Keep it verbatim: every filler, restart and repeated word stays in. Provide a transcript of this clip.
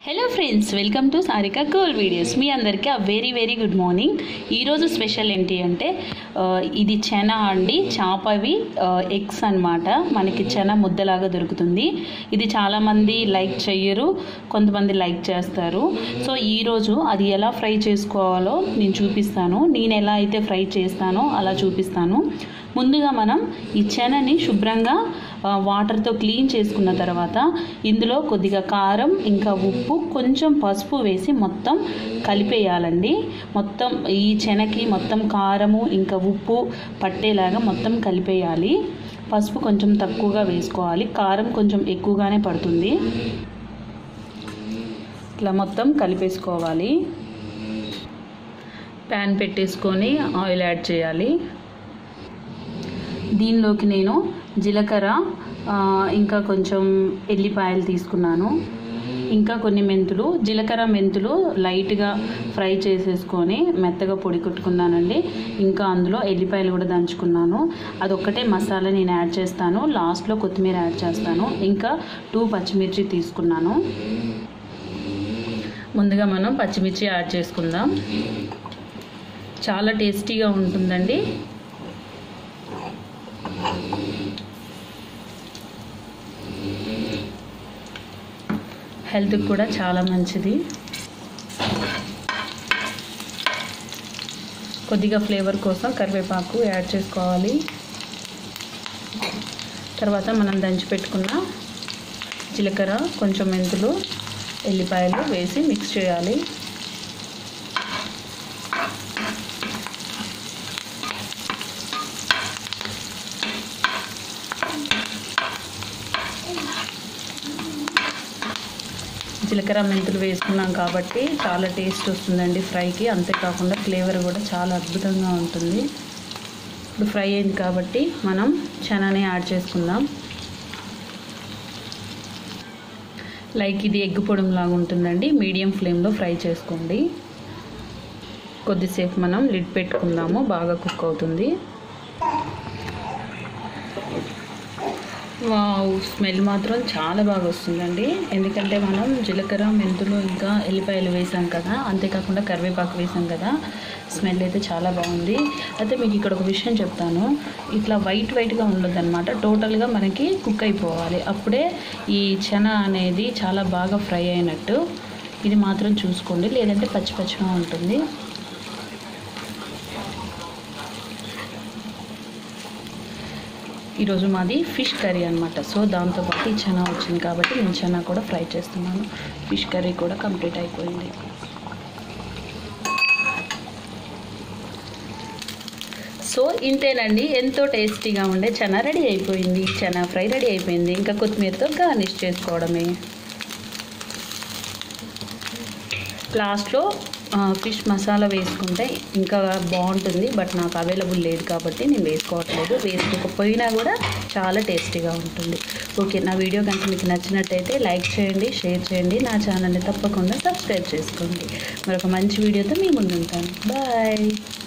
Hello friends, welcome to Sarika cool videos. మీ అందరికీ a very very good morning. ఈరోజు special ఏంటి అంటే ఇది చెనా అండి, చాపవి ఎగ్స్ అన్నమాట. మనకి చెనా ముద్దలాగా దొరుకుతుంది. ఇది చాలామంది లైక్ చెయ్యరు, కొంతమంది లైక్ చేస్తారు. సో ఈరోజు అది ఎలా ఫ్రై చేసుకోవాలో నేను చూపిస్తాను. నేను ఎలా అయితే ఫ్రై చేస్తానో అలా చూపిస్తాను. ముందుగా మనం ఈ చెనని శుభ్రంగా వాటర్తో క్లీన్ చేసుకున్న తర్వాత ఇందులో కొద్దిగా కారం, ఇంకా ఉప్పు, కొంచెం పసుపు వేసి మొత్తం కలిపేయాలండి. మొత్తం ఈ చెనకి మొత్తం కారము ఇంకా ఉప్పు పట్టేలాగా మొత్తం కలిపేయాలి. పసుపు కొంచెం తక్కువగా వేసుకోవాలి, కారం కొంచెం ఎక్కువగానే పడుతుంది. ఇట్లా మొత్తం కలిపేసుకోవాలి. ప్యాన్ పెట్టేసుకొని ఆయిల్ యాడ్ చేయాలి. దీనిలోకి నేను జీలకర్ర, ఇంకా కొంచెం ఎల్లిపాయలు తీసుకున్నాను, ఇంకా కొన్ని మెంతులు. జీలకర్ర మెంతులు లైట్గా ఫ్రై చేసేసుకొని మెత్తగా పొడి కొట్టుకున్నానండి. ఇంకా అందులో ఎల్లిపాయలు కూడా దంచుకున్నాను. అదొక్కటే మసాలా నేను యాడ్ చేస్తాను, లాస్ట్లో కొత్తిమీర యాడ్ చేస్తాను. ఇంకా టూ పచ్చిమిర్చి తీసుకున్నాను. ముందుగా మనం పచ్చిమిర్చి యాడ్ చేసుకుందాం. చాలా టేస్టీగా ఉంటుందండి. హెల్త్కి కూడా చాలా మంచిది. కొద్దిగా ఫ్లేవర్ కోసం కరివేపాకు యాడ్ చేసుకోవాలి. తర్వాత మనం దంచి పెట్టుకున్న జీలకర్ర, కొంచెం మెంతులు, ఎల్లిపాయలు వేసి మిక్స్ చేయాలి. జీలకర్ర మెంతులు వేసుకున్నాం కాబట్టి చాలా టేస్ట్ వస్తుందండి ఫ్రైకి. అంతేకాకుండా ఫ్లేవర్ కూడా చాలా అద్భుతంగా ఉంటుంది. ఇప్పుడు ఫ్రై అయింది కాబట్టి మనం చనాని యాడ్ చేసుకుందాం. లైక్ ఇది ఎగ్ పొడంలాగా ఉంటుందండి. మీడియం ఫ్లేమ్లో ఫ్రై చేసుకోండి. కొద్దిసేపు మనం లిడ్ పెట్టుకుందాము, బాగా కుక్ అవుతుంది. వావ్, స్మెల్ మాత్రం చాలా బాగా వస్తుందండి. ఎందుకంటే మనం జీలకర్ర, మెంతులు, ఇంకా ఎల్లిపాయలు వేసాం కదా, అంతేకాకుండా కరివేపాకు వేసాం కదా. స్మెల్ అయితే చాలా బాగుంది. అయితే మీకు ఇక్కడ ఒక విషయం చెప్తాను. ఇట్లా వైట్ వైట్గా ఉండదు అనమాట, టోటల్గా మనకి కుక్ అయిపోవాలి. అప్పుడే ఈ చెన అనేది చాలా బాగా ఫ్రై అయినట్టు. ఇది మాత్రం చూసుకోండి, లేదంటే పచ్చి పచ్చిగా ఉంటుంది. ఈరోజు మాది ఫిష్ కర్రీ అనమాట. సో దాంతోపాటు ఈ చెనా వచ్చింది కాబట్టి నేను చెనా కూడా ఫ్రై చేస్తున్నాను. ఫిష్ కర్రీ కూడా కంప్లీట్ అయిపోయింది. సో ఇంతేనండి, ఎంతో టేస్టీగా ఉండే చెనా రెడీ అయిపోయింది. చెనా ఫ్రై రెడీ అయిపోయింది. ఇంకా కొత్తిమీరతో గార్నిష్ చేసుకోవడమే. లాస్ట్లో ఫిష్ మసాలా వేసుకుంటే ఇంకా బాగుంటుంది. బట్ నాకు అవైలబుల్ లేదు కాబట్టి నేను వేసుకోవట్లేదు. వేసుకోకపోయినా కూడా చాలా టేస్టీగా ఉంటుంది. ఓకే, నా వీడియో కనుక మీకు నచ్చినట్టయితే లైక్ చేయండి, షేర్ చేయండి. నా ఛానల్ని తప్పకుండా సబ్స్క్రైబ్ చేసుకోండి. మరొక మంచి వీడియోతో మీ ముందు ఉంటాను. బాయ్.